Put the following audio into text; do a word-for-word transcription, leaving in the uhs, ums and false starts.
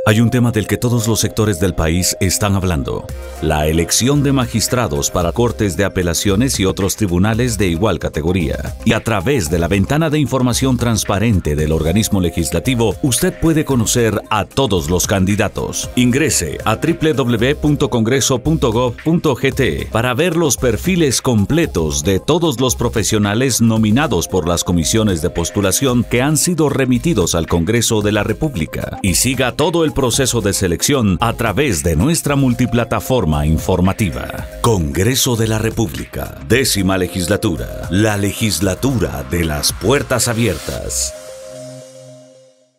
Hay un tema del que todos los sectores del país están hablando: la elección de magistrados para cortes de apelaciones y otros tribunales de igual categoría. Y a través de la ventana de información transparente del organismo legislativo, usted puede conocer a todos los candidatos. Ingrese a doble u doble u doble u punto congreso punto gob punto gt para ver los perfiles completos de todos los profesionales nominados por las comisiones de postulación que han sido remitidos al Congreso de la República. Y siga todo el proceso de selección a través de nuestra multiplataforma informativa. Congreso de la República, décima legislatura, la legislatura de las puertas abiertas.